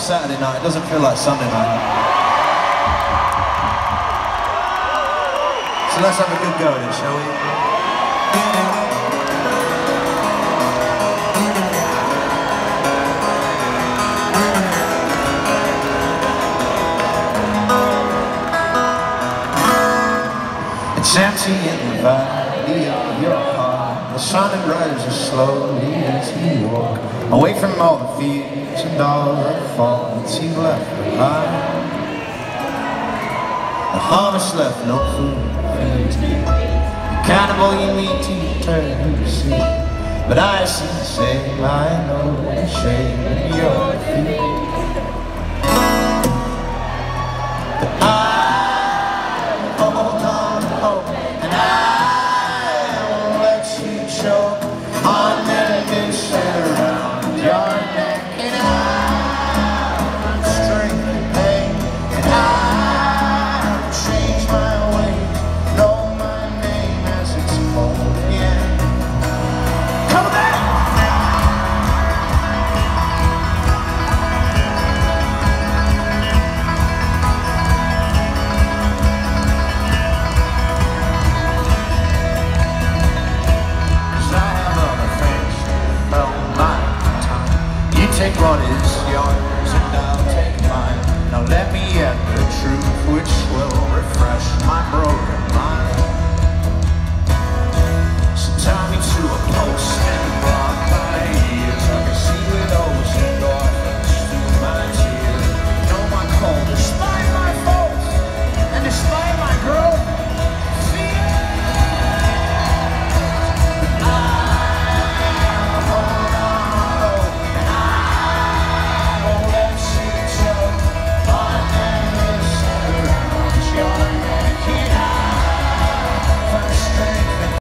Saturday night, it doesn't feel like Sunday night. So let's have a good go at it, shall we? It's empty in the valley of your heart. The sun rises slowly as you walk away from all the fears and all the faults you've left behind. The harvest left no food for you to eat. The cannibal you need to turn to see. But I see the same, I know the shame in your feet.